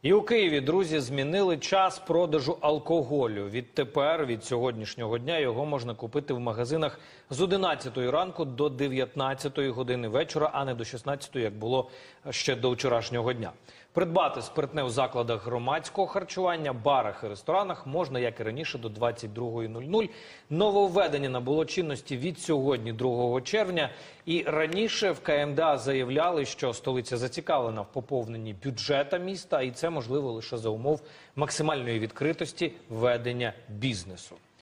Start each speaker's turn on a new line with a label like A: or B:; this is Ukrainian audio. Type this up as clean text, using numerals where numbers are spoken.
A: І у Києві, друзі, змінили час продажу алкоголю. Відтепер, від сьогоднішнього дня, його можна купити в магазинах з 11 ранку до 19 години вечора, а не до 16, як було ще до вчорашнього дня. Придбати спиртне в закладах громадського харчування, барах і ресторанах можна, як і раніше, до 22:00. Нововведення набуло чинності від сьогодні, 2 червня. І раніше в КМДА заявляли, що столиця зацікавлена в поповненні бюджета міста, і це можливо лише за умов максимальної відкритості ведення бізнесу.